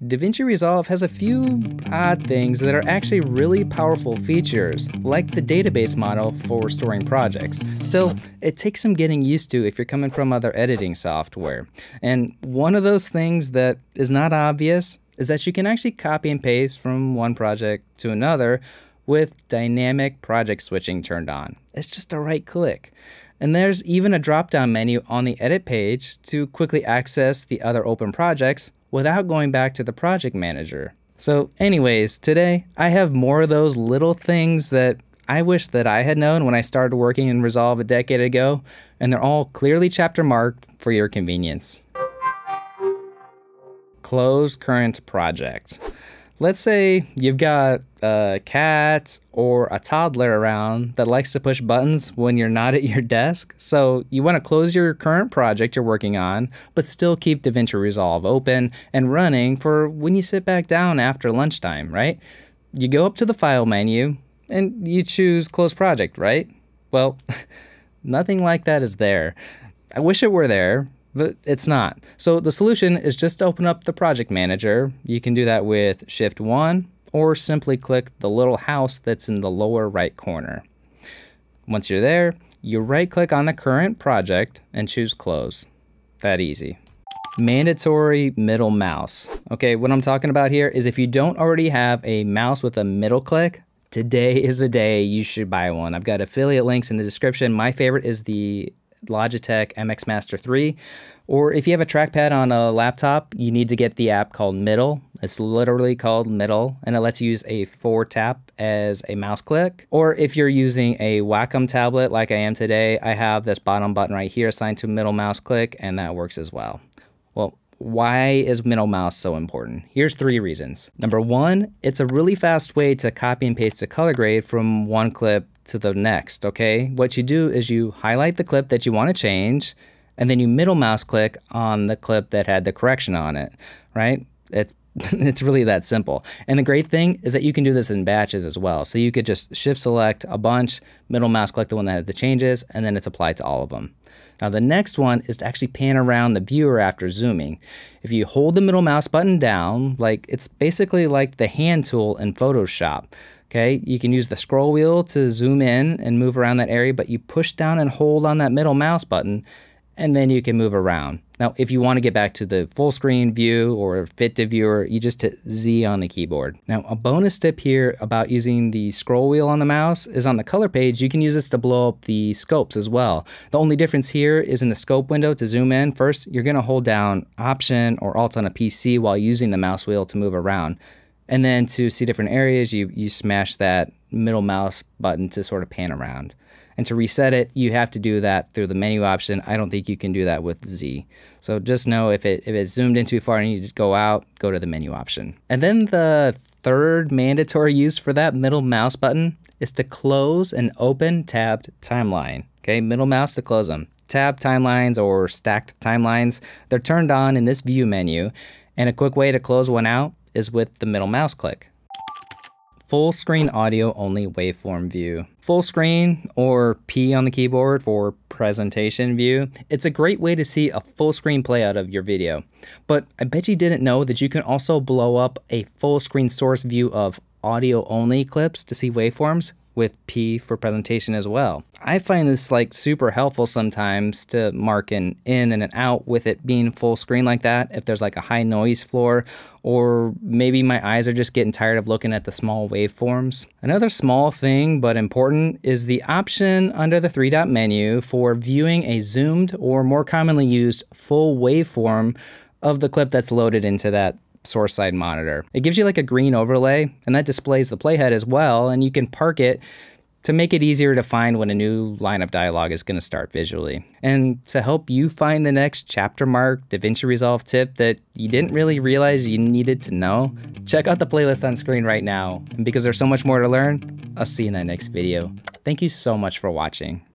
DaVinci Resolve has a few odd things that are actually really powerful features, like the database model for storing projects. Still, it takes some getting used to if you're coming from other editing software. And one of those things that is not obvious is that you can actually copy and paste from one project to another with dynamic project switching turned on. It's just a right click. And there's even a drop-down menu on the edit page to quickly access the other open projects without going back to the project manager. So anyways, today I have more of those little things that I wish that I had known when I started working in Resolve a decade ago, and they're all clearly chapter marked for your convenience. Close current project. Let's say you've got a cat or a toddler around that likes to push buttons when you're not at your desk. So you want to close your current project you're working on, but still keep DaVinci Resolve open and running for when you sit back down after lunchtime, right? You go up to the File menu and you choose Close Project, right? Well, nothing like that is there. I wish it were there, but it's not. So the solution is just to open up the project manager. You can do that with Shift-1 or simply click the little house that's in the lower right corner. Once you're there, you right-click on the current project and choose Close. That easy. Mandatory middle mouse. Okay, what I'm talking about here is if you don't already have a mouse with a middle click, today is the day you should buy one. I've got affiliate links in the description. My favorite is the Logitech MX Master 3, or if you have a trackpad on a laptop, you need to get the app called Middle. It's literally called Middle, and it lets you use a forward tap as a mouse click. Or if you're using a Wacom tablet like I am today, I have this bottom button right here assigned to middle mouse click, and that works as well. Well, why is middle mouse so important? Here's 3 reasons. Number 1, it's a really fast way to copy and paste a color grade from one clip to the next, okay? What you do is you highlight the clip that you want to change, and then you middle mouse click on the clip that had the correction on it, right? It's really that simple. And the great thing is that you can do this in batches as well. So you could just shift select a bunch, middle mouse click the one that had the changes, and then it's applied to all of them. Now the next one is to actually pan around the viewer after zooming. If you hold the middle mouse button down, like it's basically like the hand tool in Photoshop. Okay, you can use the scroll wheel to zoom in and move around that area, but you push down and hold on that middle mouse button, and then you can move around. Now, if you want to get back to the full screen view or fit to viewer, you just hit Z on the keyboard. Now, a bonus tip here about using the scroll wheel on the mouse is on the color page, you can use this to blow up the scopes as well. The only difference here is in the scope window to zoom in. First, you're going to hold down Option or Alt on a PC while using the mouse wheel to move around. And then to see different areas, you smash that middle mouse button to sort of pan around. And to reset it, you have to do that through the menu option. I don't think you can do that with Z. So just know if it's zoomed in too far and you need to go out, go to the menu option. And then the third mandatory use for that middle mouse button is to close and open tabbed timeline. Okay, middle mouse to close them. Tabbed timelines or stacked timelines, they're turned on in this view menu. And a quick way to close one out is with the middle mouse click. Full screen audio only waveform view. Full screen, or P on the keyboard for presentation view. It's a great way to see a full screen playout of your video. But I bet you didn't know that you can also blow up a full screen source view of audio only clips to see waveforms with P for presentation as well. I find this like super helpful sometimes to mark an in and an out with it being full screen like that if there's like a high noise floor, or maybe my eyes are just getting tired of looking at the small waveforms. Another small thing but important is the option under the 3-dot menu for viewing a zoomed or more commonly used full waveform of the clip that's loaded into that source side monitor. It gives you like a green overlay, and that displays the playhead as well, and you can park it to make it easier to find when a new line of dialogue is going to start visually. And to help you find the next chapter mark DaVinci Resolve tip that you didn't really realize you needed to know, check out the playlist on screen right now. And because there's so much more to learn, I'll see you in that next video. Thank you so much for watching.